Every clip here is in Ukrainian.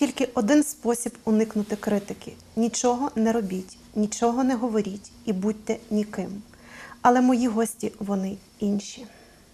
тільки один спосіб уникнути критики. Нічого не робіть, нічого не говоріть і будьте ніким. Але мої гості, вони інші.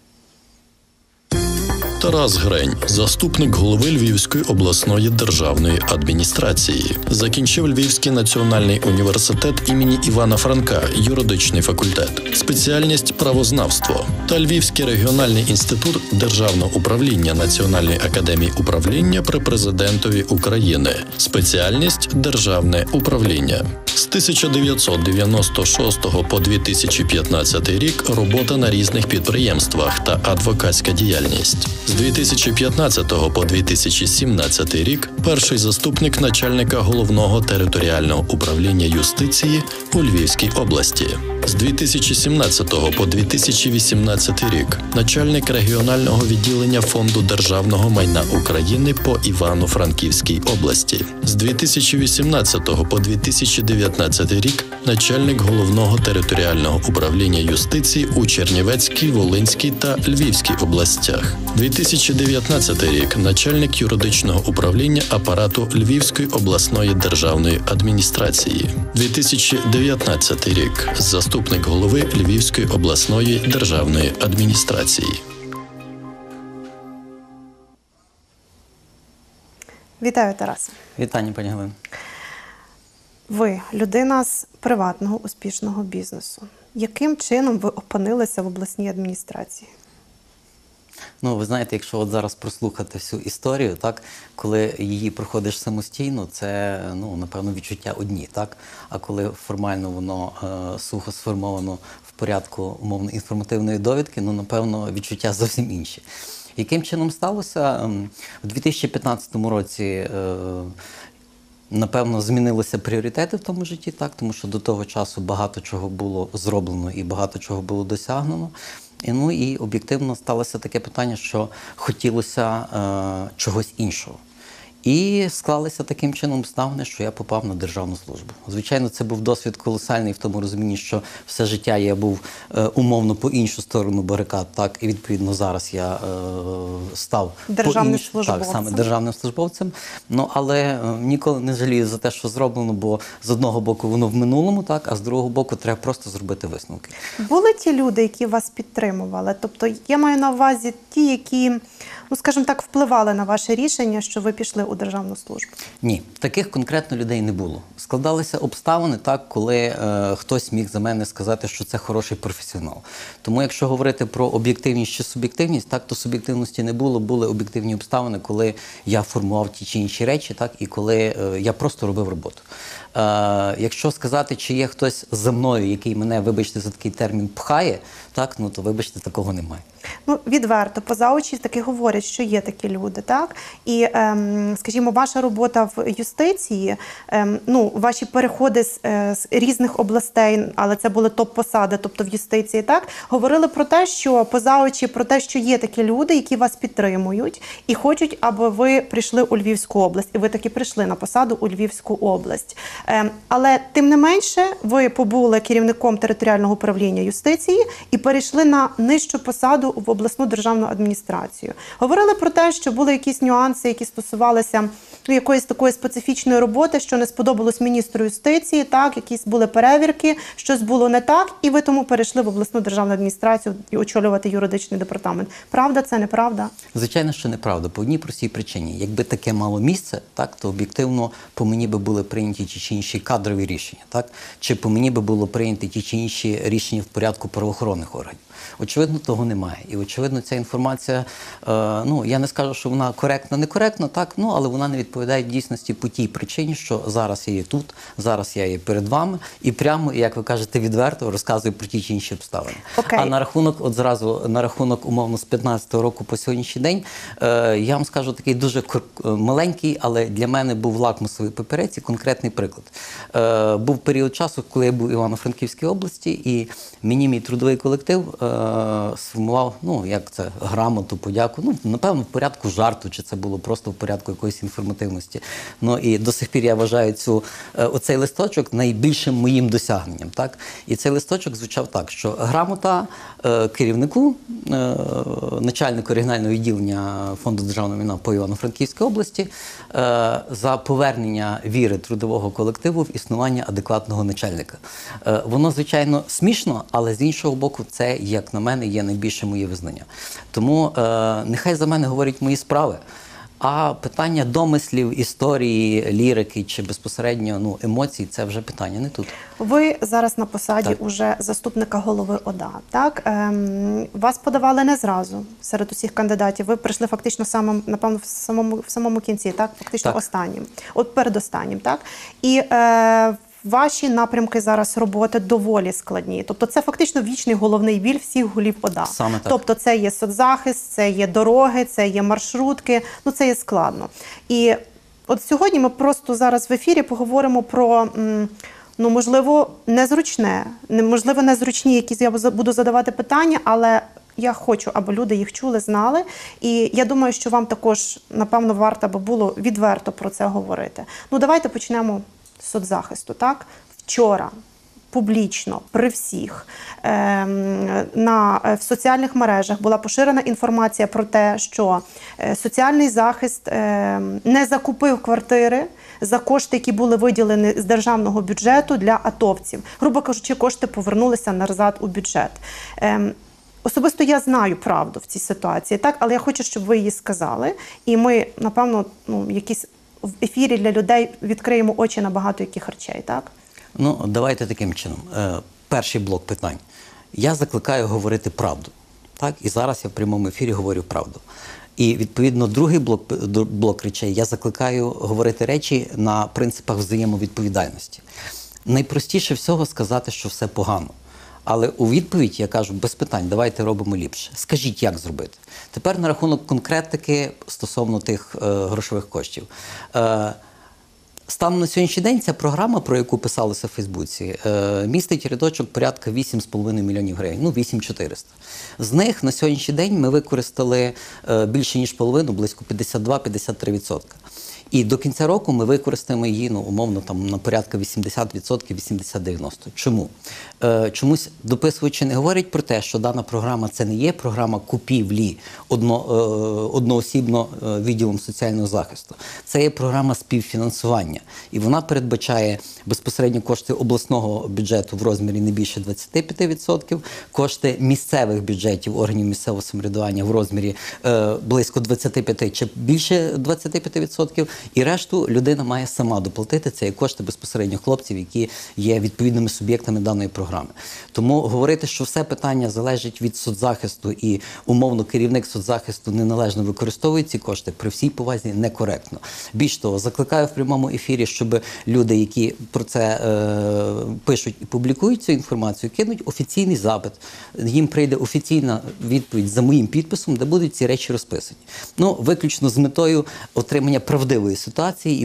Тарас Грень, заступник голови Львівської обласної державної адміністрації. Закінчив Львівський національний університет імені Івана Франка, юридичний факультет, спеціальність правознавство та Львівський регіональний інститут державного управління Національної академії управління при президентові України, спеціальність державне управління. З 1996 по 2015 рік робота на різних підприємствах та адвокатська діяльність. З 2015 по 2017 рік перший заступник начальника Головного територіального управління юстиції у Львівській області. З 2017 по 2018 рік начальник регіонального відділення Фонду державного майна України по Івано-Франківській області. З 2018 по 2019 рік начальник Головного територіального управління юстиції у Чернівецькій, Волинській та Львівській областях. 2019 рік начальник юридичного управління апарату Львівської обласної державної адміністрації. 2019 рік заступник голови Львівської обласної державної адміністрації. Вітаю, Тарасе. Вітання, пані Галино. Ви людина з приватного успішного бізнесу. Яким чином ви опинилися в обласній адміністрації? Ну, ви знаєте, якщо от зараз прослухати всю історію, так, коли її проходиш самостійно, це, ну, напевно, відчуття одні, так? А коли формально воно сухо сформовано в порядку, умовно, інформативної довідки, ну, напевно, відчуття зовсім інші. Яким чином сталося? У 2015 році напевно, змінилися пріоритети в тому житті, так, тому що до того часу багато чого було зроблено і багато чого було досягнено. Ну і об'єктивно сталося таке питання, що хотілося чогось іншого. І склалися таким чином обставини, що я попав на державну службу. Звичайно, це був досвід колосальний в тому розумінні, що все життя я був умовно по іншу сторону барикад, так, і відповідно зараз я став державним службовцем. Так, саме державним службовцем. Ну, але ніколи не жалію за те, що зроблено, бо з одного боку воно в минулому, так, а з другого боку треба просто зробити висновки. Були ті люди, які вас підтримували? Тобто я маю на увазі ті, які, ну, скажімо так, впливали на ваше рішення, що ви пішли у державну службу? Ні, таких конкретно людей не було. Складалися обставини так, коли хтось міг за мене сказати, що це хороший професіонал. Тому якщо говорити про об'єктивність чи суб'єктивність, так, то суб'єктивності не було, були об'єктивні обставини, коли я формував ті чи інші речі, так, і коли я просто робив роботу. Якщо сказати, чи є хтось за мною, який мене, вибачте за такий термін, пхає, так, ну, то, вибачте, такого немає. Ну, відверто, поза очі таки говорять, що є такі люди, так? І, скажімо, ваша робота в юстиції, ну, ваші переходи з різних областей, але це були топ-посади, тобто в юстиції, так? Говорили про те, що поза очі, про те, що є такі люди, які вас підтримують і хочуть, аби ви прийшли у Львівську область. І ви таки прийшли на посаду у Львівську область. Але, тим не менше, ви побули керівником територіального управління юстиції і перейшли на нижчу посаду в обласну державну адміністрацію. Говорили про те, що були якісь нюанси, які стосувалися якоїсь такої специфічної роботи, що не сподобалось міністру юстиції, так, якісь були перевірки, щось було не так, і ви тому перейшли в обласну державну адміністрацію і очолювати юридичний департамент. Правда це, неправда? Звичайно, що неправда, по одній простій причині. Якби таке мало місце, так, то об'єктивно по мені би були прийняті ті чи інші кадрові рішення, так, чи по мені би було прийняті ті чи інші рішення в порядку правоохоронних органів. Очевидно, того немає. І, очевидно, ця інформація, ну, я не скажу, що вона коректна, некоректна, так, ну, але вона не відповідає дійсності по тій причині, що зараз я є тут, зараз я є перед вами, і прямо, як ви кажете, відверто розказую про ті чи інші обставини. Okay. А на рахунок, от зразу, на рахунок, умовно, з 15-го року по сьогоднішній день, я вам скажу такий дуже маленький, але для мене був лакмусовий папірець і конкретний приклад. Був період часу, коли я був в Івано-Франківській області, і мені мій трудовий колектив сформував, ну, як це, грамоту, подяку, ну, напевно, в порядку жарту, чи це було просто в порядку якоїсь якоїсь інформативності. Ну і до сих пір я вважаю оцей листочок найбільшим моїм досягненням. Так? І цей листочок звучав так, що грамота керівнику, начальнику регіонального відділення Фонду державного майна по Івано-Франківській області за повернення віри трудового колективу в існування адекватного начальника. Воно, звичайно, смішно, але з іншого боку, це, як на мене, є найбільше моє визнання. Тому нехай за мене говорять мої справи, а питання домислів, історії, лірики чи безпосередньо емоцій – це вже питання не тут. Ви зараз на посаді уже заступника голови ОДА, так? Вас подавали не зразу серед усіх кандидатів. Ви прийшли фактично напевно, в самому кінці, так? Фактично останнім. От передостаннім, так? І ваші напрямки зараз роботи доволі складні. Тобто це фактично вічний головний біль всіх голів ОДА. Саме так. Тобто це є соцзахист, це є дороги, це є маршрутки, це є складно. І от сьогодні ми просто зараз в ефірі поговоримо про, можливо, незручні якісь я буду задавати питання, але я хочу, аби люди їх чули, знали. І я думаю, що вам також, напевно, варто би було відверто про це говорити. Давайте почнемо з соцзахисту, так? Вчора публічно, при всіх, в соціальних мережах була поширена інформація про те, що соціальний захист не закупив квартири за кошти, які були виділені з державного бюджету для атовців. Грубо кажучи, кошти повернулися назад у бюджет. Особисто я знаю правду в цій ситуації, так? Але я хочу, щоб ви її сказали. І ми, напевно, якісь в ефірі для людей відкриємо очі на багато яких речей, так? Давайте таким чином. Перший блок питань. Я закликаю говорити правду. Так? І зараз я в прямому ефірі говорю правду. І, відповідно, другий блок речей, я закликаю говорити речі на принципах взаємовідповідальності. Найпростіше всього сказати, що все погано. Але у відповідь я кажу, без питань, давайте робимо ліпше. Скажіть, як зробити. Тепер на рахунок конкретики стосовно тих грошових коштів. Станом на сьогоднішній день ця програма, про яку писалося в Фейсбуці, містить рядочок порядка 8,5 мільйонів гривень, 8400. З них на сьогоднішній день ми використали більше ніж половину, близько 52-53%. І до кінця року ми використаємо її, умовно, на порядка 80%, 80-90%. Чому? Чомусь дописувачі не говорять про те, що дана програма – це не є програма купівлі одноосібно відділом соціального захисту. Це є програма співфінансування. І вона передбачає безпосередньо кошти обласного бюджету в розмірі не більше 25%, кошти місцевих бюджетів органів місцевого самоврядування в розмірі близько 25 чи більше 25%. І решту людина має сама доплатити. Це є кошти безпосередньо хлопців, які є відповідними суб'єктами даної програми. Тому говорити, що все питання залежить від соцзахисту і умовно керівник соцзахисту неналежно використовує ці кошти, при всій повазі некоректно. Більш того, закликаю в прямому ефірі, щоб люди, які про це пишуть і публікують цю інформацію, кинуть офіційний запит. Їм прийде офіційна відповідь за моїм підписом, де будуть ці речі розписані. Виключно з метою отримання правдивої ситуації і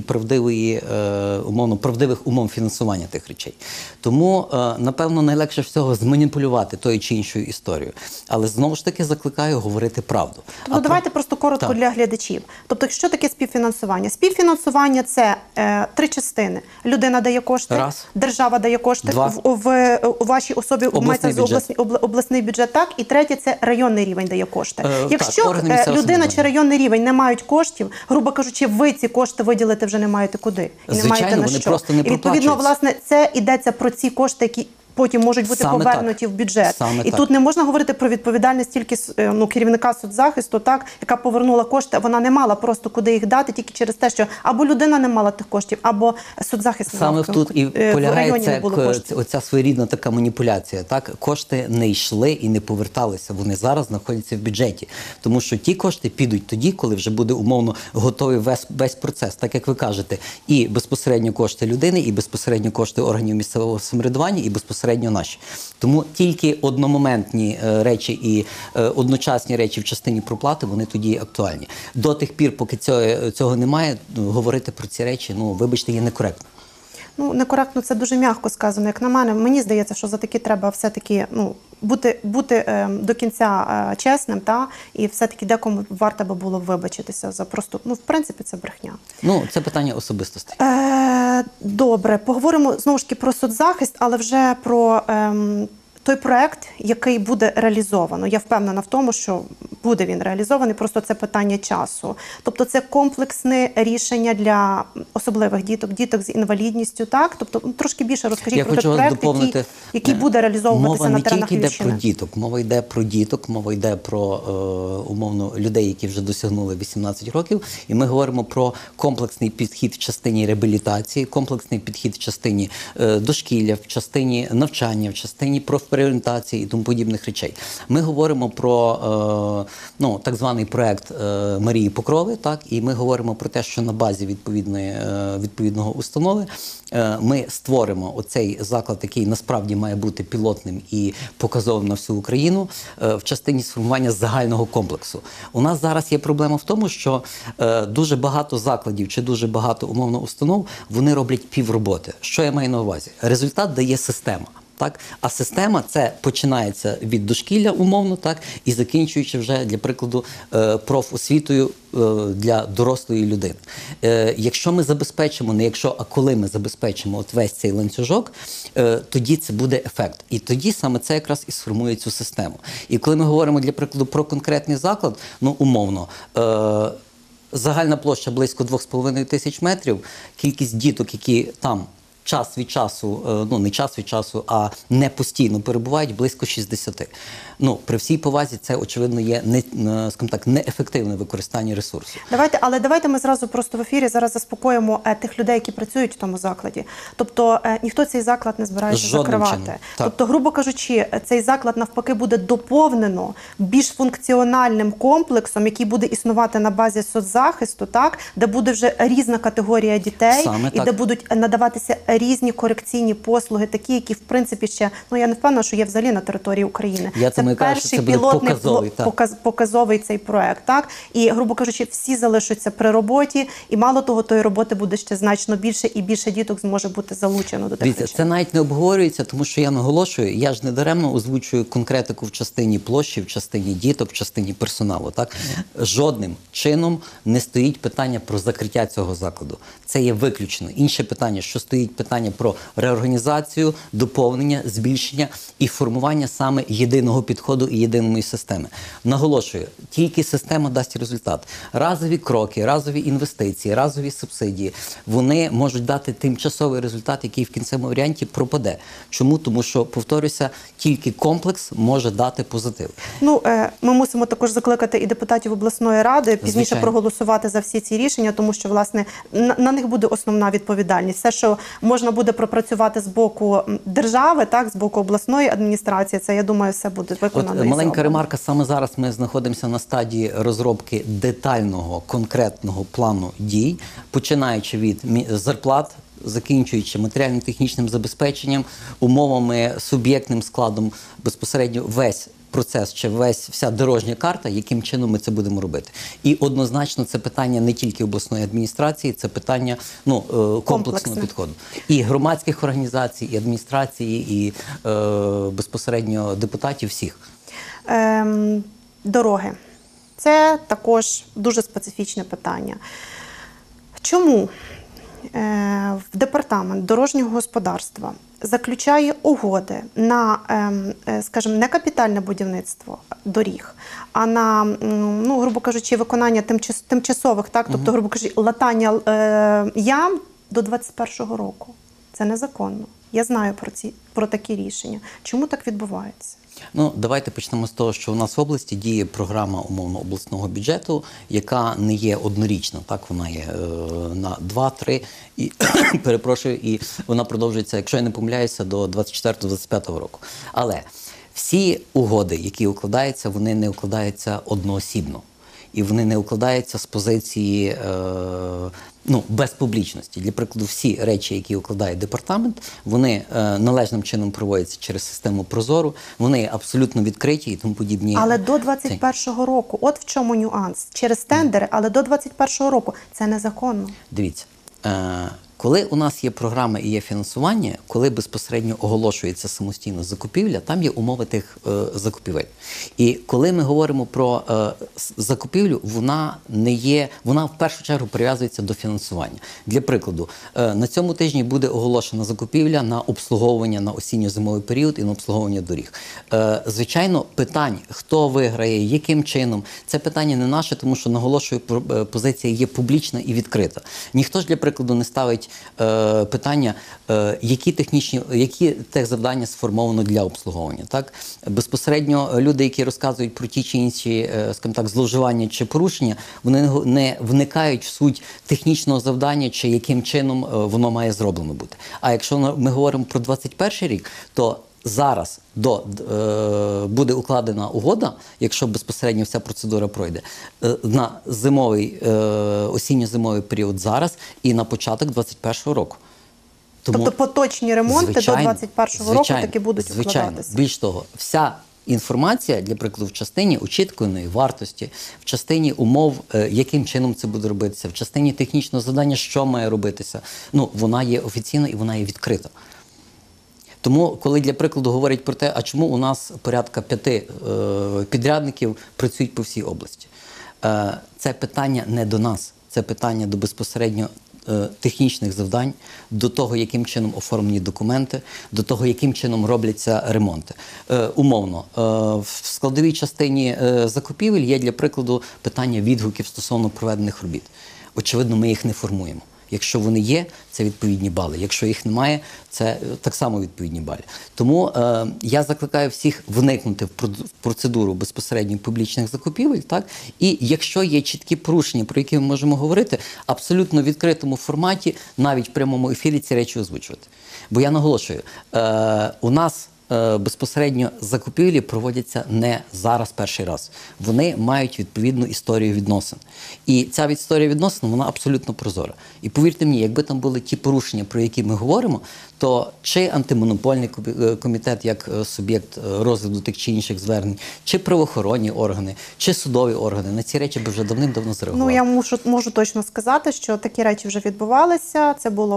правдивих умов фінансування тих речей. Тому, напевно, найлегше всього зманіпулювати тою чи іншою історією. Але, знову ж таки, закликаю говорити правду. Давайте просто коротко для глядачів. Тобто, що таке співфінансування? Співфінансування – це три частини. Людина дає кошти, держава дає кошти, у вашій особі обласний бюджет, так? І третє – це районний рівень дає кошти. Якщо людина чи районний рівень не мають коштів, грубо кажучи, ви ці кошти виділити вже не маєте куди. І не маєте на що. Просто не проплачуються. І, відповідно, власне, це йдеться про ці кошти, які потім можуть бути повернуті в бюджет. І тут не можна говорити про відповідальність тільки керівника соцзахисту, так, яка повернула кошти, вона не мала просто куди їх дати, тільки через те, що або людина не мала тих коштів, або соцзахист не мав. Саме тут і полягається оця своєрідна така маніпуляція. Так? Кошти не йшли і не поверталися, вони зараз знаходяться в бюджеті. Тому що ті кошти підуть тоді, коли вже буде умовно готовий весь процес, так як ви кажете, і безпосередньо кошти людини, і безпосередньо кошти органів місцевого самоврядування, і безпосередньо наші. Тому тільки одномоментні речі і одночасні речі в частині проплати, вони тоді актуальні. До тих пір, поки цього немає, говорити про ці речі, вибачте, є некоректно. Некоректно – це дуже м'яко сказано, як на мене. Мені здається, що за такі треба все-таки бути до кінця чесним, і все-таки декому варто би було вибачитися за просто, в принципі, це брехня. Ну, це питання особистостей. Добре, поговоримо знову ж таки про соцзахист, але вже про той проект, який буде реалізовано. Я впевнена в тому, що буде він реалізований, просто це питання часу. Тобто це комплексне рішення для особливих діток з інвалідністю, так? Тобто трошки більше розкажіть про той проект, який буде реалізовуватися на теренах Львівщини. Мова не тільки йде про діток, мова йде про умовно людей, які вже досягнули 18 років, і ми говоримо про комплексний підхід в частині реабілітації, комплексний підхід в частині дошкілля, в частині навчання, в частині профорієнтації і тому подібних речей. Ми говоримо про так званий проект Марії Покрови, так, і ми говоримо про те, що на базі відповідного установи ми створимо оцей заклад, який насправді має бути пілотним і показовим на всю Україну в частині сформування загального комплексу. У нас зараз є проблема в тому, що дуже багато закладів чи дуже багато умовно установ, вони роблять півроботи. Що я маю на увазі? Результат дає система. Так? А система це починається від дошкілля умовно, так? І закінчуючи вже, для прикладу, профосвітою для дорослої людини. Якщо ми забезпечимо, не якщо, а коли ми забезпечимо от весь цей ланцюжок, тоді це буде ефект. І тоді саме це якраз і сформує цю систему. І коли ми говоримо, для прикладу, про конкретний заклад, умовно, загальна площа близько 2,5 тисяч метрів, кількість діток, які там час від часу, не час від часу, а не постійно перебувають, близько 60. При всій повазі це, очевидно, є неефективне використання ресурсів. Давайте ми зразу просто в ефірі зараз заспокоїмо тих людей, які працюють в тому закладі. Тобто ніхто цей заклад не збирається закривати. Тобто, грубо кажучи, цей заклад навпаки буде доповнено більш функціональним комплексом, який буде існувати на базі соцзахисту, так, де буде вже різна категорія дітей і де будуть надаватися різні корекційні послуги, такі, які в принципі ще, я не впевнена, що є взагалі на території України. Це перший пілотний показовий цей проект, так? І, грубо кажучи, всі залишаться при роботі, і мало того, тої роботи буде ще значно більше, і більше діток зможе бути залучено до тих речей. Це навіть не обговорюється, тому що я наголошую, я ж не даремно озвучую конкретику в частині площі, в частині діток, в частині персоналу, так? Жодним чином не стоїть питання про закриття цього закладу. Це є виключено. Інше питання, що стоїть питання про реорганізацію, доповнення, збільшення і формування саме єдиного підходу і єдиної системи. Наголошую, тільки система дасть результат. Разові кроки, разові інвестиції, разові субсидії, вони можуть дати тимчасовий результат, який в кінцевому варіанті пропаде. Чому? Тому що, повторюся, тільки комплекс може дати позитив. Ми мусимо також закликати і депутатів обласної ради пізніше проголосувати за всі ці рішення, тому що, власне, на них буде основна відповідальність. Все, що можна буде пропрацювати з боку держави, так, з боку обласної адміністрації, це, я думаю, все буде виконано. Маленька ремарка, саме зараз ми знаходимося на стадії розробки детального, конкретного плану дій, починаючи від зарплат, закінчуючи матеріально-технічним забезпеченням, умовами, суб'єктним складом, безпосередньо весь процес чи вся дорожня карта, яким чином ми це будемо робити. І однозначно це питання не тільки обласної адміністрації, це питання комплексного підходу. І громадських організацій, і адміністрації, і безпосередньо депутатів всіх. Дороги. Це також дуже специфічне питання. Чому в департамент дорожнього господарства заключає угоди на, скажімо, не капітальне будівництво доріг, а на, грубо кажучи, виконання тимчасових, так, тобто, грубо кажучи, латання ям до 2021 року. Це незаконно. Я знаю про такі рішення. Чому так відбувається? Давайте почнемо з того, що у нас в області діє програма умовно обласного бюджету, яка не є однорічна, так, вона є на 2-3, і перепрошую, і вона продовжується, якщо я не помиляюся, до 24-25 року. Але всі угоди, які укладаються, вони не укладаються одноосібно. І вони не укладаються з позиції без публічності. Для прикладу, всі речі, які укладає департамент, вони належним чином проводяться через систему Прозору, вони абсолютно відкриті і тому подібні. Але до 21-го року, от в чому нюанс. Через тендери, але до 21-го року. Це незаконно. Дивіться, Коли у нас є програма і є фінансування, коли безпосередньо оголошується самостійно закупівля, там є умови тих закупівель. І коли ми говоримо про закупівлю, вона в першу чергу прив'язується до фінансування. Для прикладу, на цьому тижні буде оголошена закупівля на обслуговування на осінньо-зимовий період і на обслуговування доріг. Звичайно, питань, хто виграє, яким чином, це питання не наше, тому що, наголошую, позиція є публічна і відкрита. Ніхто ж, для прикладу, не ставить питання, які техзавдання сформовано для обслуговування. Так? Безпосередньо люди, які розказують про ті чи інші, скажімо так, зловживання чи порушення, вони не вникають в суть технічного завдання, чи яким чином воно має зроблено бути. А якщо ми говоримо про 2021 рік, то зараз буде укладена угода, якщо безпосередньо вся процедура пройде, на осінньо-зимовий період зараз і на початок 2021 року. Тобто поточні ремонти до 2021 року таки будуть укладатися? Більш того, вся інформація, для прикладу, в частині очікуваної вартості, в частині умов, яким чином це буде робитися, в частині технічного завдання, що має робитися, вона є офіційна і вона є відкрита. Тому, коли, для прикладу, говорять про те, а чому у нас порядка 5 підрядників працюють по всій області, це питання не до нас, це питання до безпосередньо технічних завдань, до того, яким чином оформлені документи, до того, яким чином робляться ремонти. Умовно, в складовій частині закупівель є, для прикладу, питання відгуків стосовно проведених робіт. Очевидно, ми їх не формуємо. Якщо вони є, це відповідні бали. Якщо їх немає, це так само відповідні бали. Тому я закликаю всіх вникнути в процедуру безпосередньо публічних закупівель. Так? І якщо є чіткі порушення, про які ми можемо говорити, абсолютно в відкритому форматі, навіть в прямому ефірі ці речі озвучувати. Бо я наголошую, у нас безпосередньо закупівлі проводяться не зараз перший раз. Вони мають відповідну історію відносин. І ця історія відносин, вона абсолютно прозора. І повірте мені, якби там були ті порушення, про які ми говоримо, то чи антимонопольний комітет як суб'єкт розгляду тих чи інших звернень, чи правоохоронні органи, чи судові органи на ці речі би вже давним-давно зреагували. Я можу точно сказати, що такі речі вже відбувалися. Це було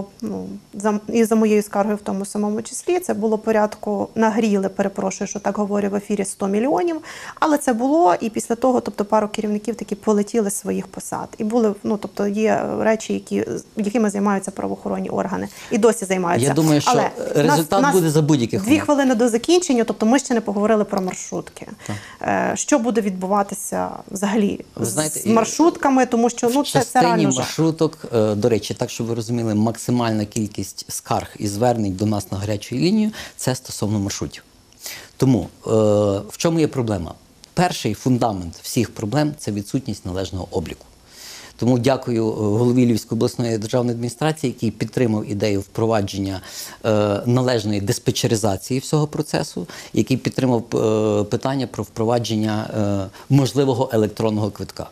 і за моєю скаргою в тому самому числі. Це було порядку, нагріли, перепрошую, що так говорю в ефірі, 100 мільйонів. Але це було, і після того, пару керівників таки полетіли з своїх посад. І були, є речі, якими займаються правоохоронні органи. І досі займаються. Я думаю, що результат буде за будь-яких умов. 2 хвилини до закінчення, ми ще не поговорили про маршрутки. Що буде відбуватися взагалі з маршрутками, тому що це реально жах. В частині маршруток, до речі, так, щоб ви розуміли, максимальна кількість скарг і звернень до нас на гарячу лінію – це стосовно маршрутів. Тому в чому є проблема? Перший фундамент всіх проблем – це відсутність належного обліку. Тому дякую голові Львівської обласної державної адміністрації, який підтримав ідею впровадження належної диспетчеризації всього процесу, який підтримав питання про впровадження можливого електронного квитка.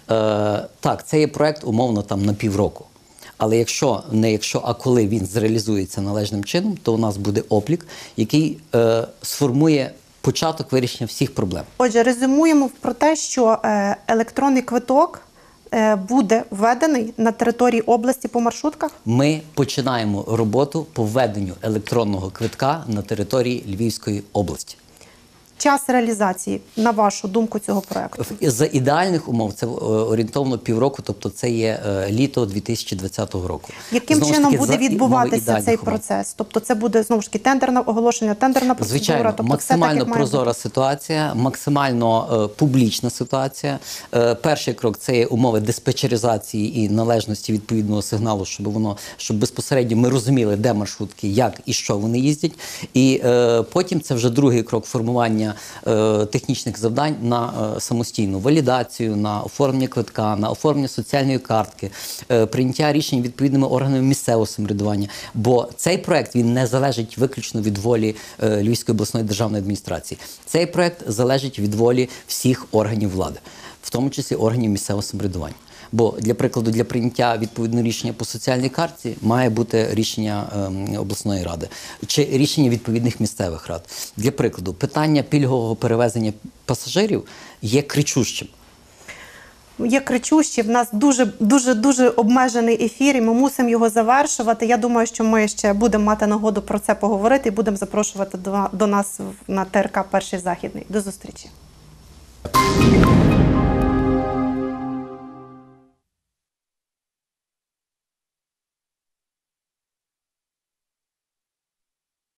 Так, це є проект умовно на півроку. Але коли він зреалізується належним чином, то у нас буде облік, який сформує початок вирішення всіх проблем. Отже, резюмуємо про те, що електронний квиток буде введений на території області по маршрутках? Ми починаємо роботу по введенню електронного квитка на території Львівської області. Час реалізації, на вашу думку, цього проекту? За ідеальних умов це орієнтовно півроку, тобто це є літо 2020 року. Яким чином буде відбуватися цей процес? Тобто це буде, знову ж таки, тендерне оголошення, тендерна процедура? Звичайно, тобто максимально прозора ситуація, максимально публічна ситуація. Перший крок – це є умови диспетчеризації і належності відповідного сигналу, щоб безпосередньо ми розуміли, де маршрутки, як і що вони їздять. І потім це вже другий крок – формування технічних завдань на самостійну валідацію, на оформлення квитка, на оформлення соціальної картки, прийняття рішень відповідними органами місцевого самоврядування. Бо цей проект, він не залежить виключно від волі Львівської обласної державної адміністрації. Цей проект залежить від волі всіх органів влади, в тому числі органів місцевого самоврядування. Бо, для прикладу, для прийняття відповідного рішення по соціальній картці має бути рішення обласної ради чи рішення відповідних місцевих рад. Для прикладу, питання пільгового перевезення пасажирів є кричущим. є кричущі. В нас дуже обмежений ефір, і ми мусимо його завершувати. Я думаю, що ми ще будемо мати нагоду про це поговорити і будемо запрошувати до нас на ТРК «Перший Західний». До зустрічі.